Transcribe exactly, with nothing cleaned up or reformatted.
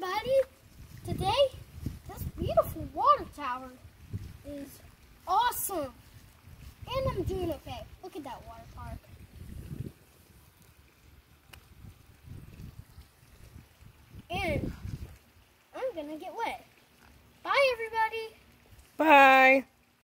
everybody. Today, this beautiful water tower is awesome. And I'm doing okay. Look at that water park. And I'm gonna get wet. Bye, everybody. Bye.